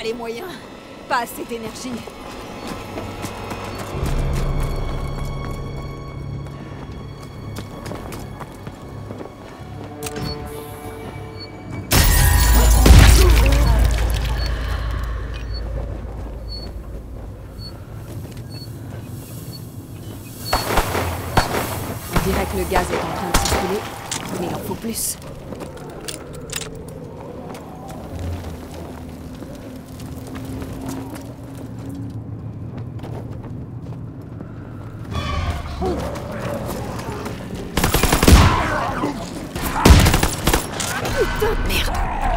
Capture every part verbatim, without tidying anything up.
les moyens. Pas assez d'énergie. On dirait que le gaz est en train de circuler, mais il en faut plus. Putain, merde!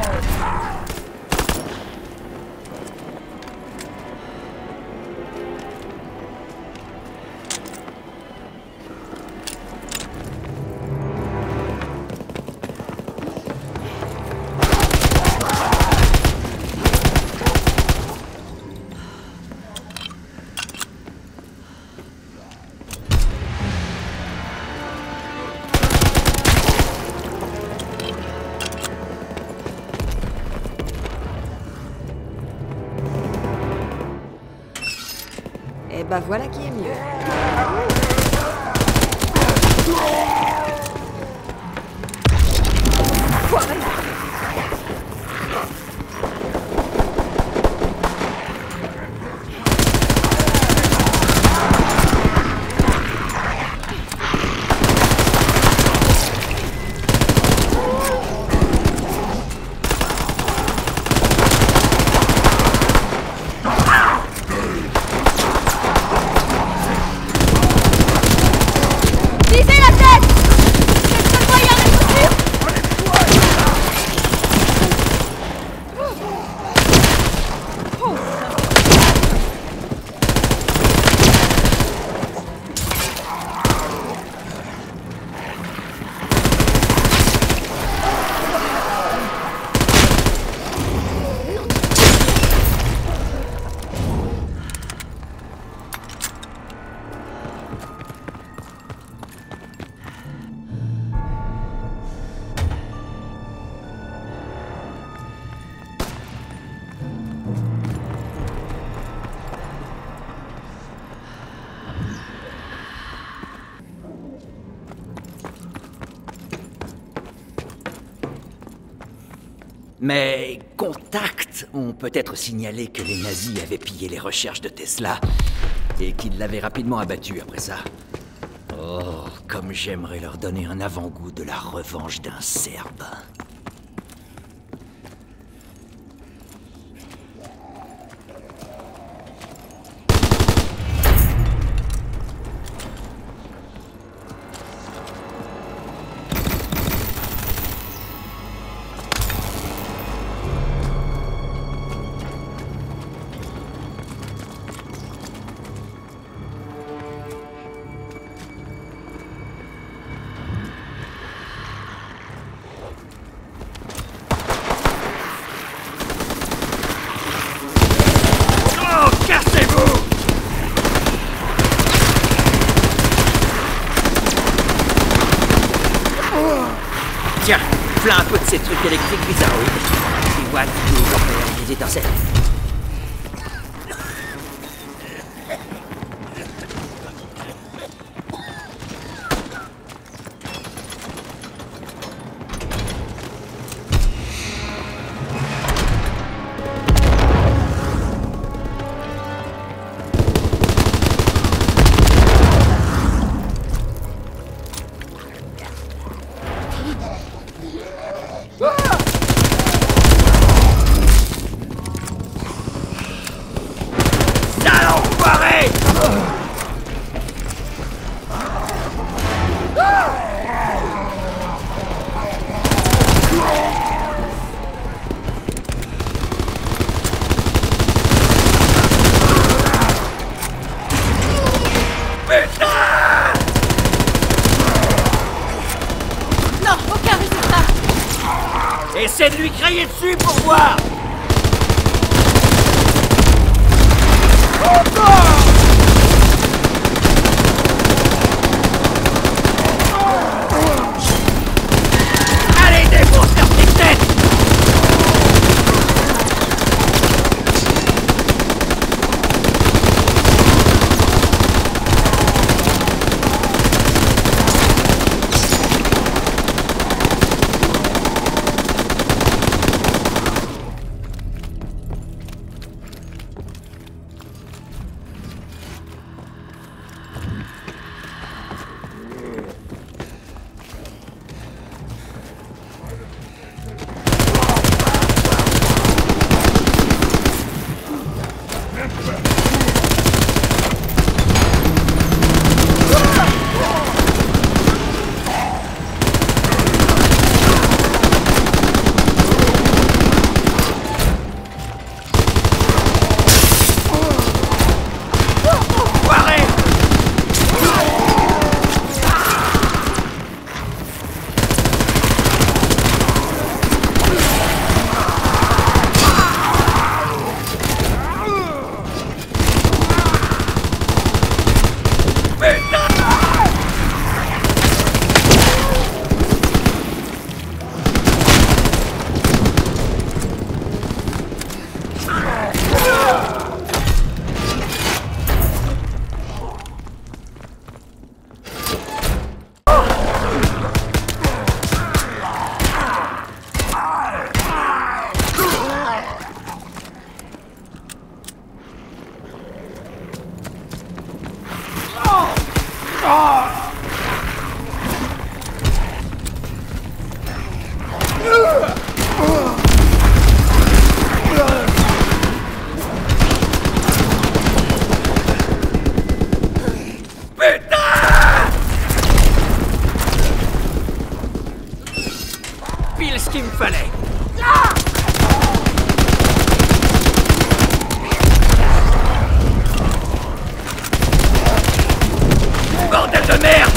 Et bah voilà qui est mieux. Mais contacts ont peut-être signalé que les nazis avaient pillé les recherches de Tesla et qu'ils l'avaient rapidement abattu après ça. Oh, comme j'aimerais leur donner un avant-goût de la revanche d'un Serbe. Tiens, plein un peu de ces trucs électriques bizarroïdes. Des watts, des ampères, des étincelles. Essaie de lui crier dessus pour voir. Encore! Allez, défonce leur petite tête! Pile ce qu'il me fallait. Bordel de merde!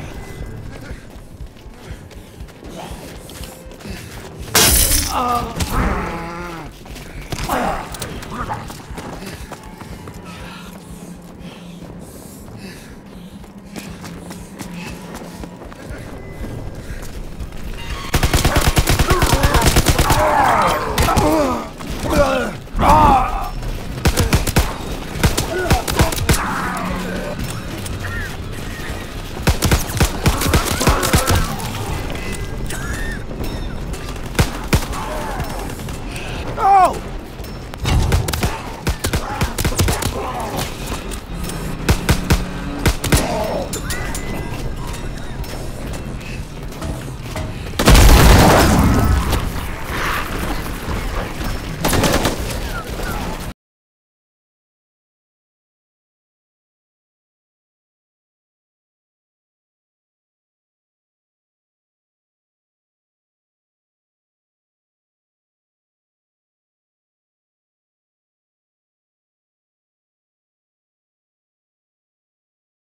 Oh.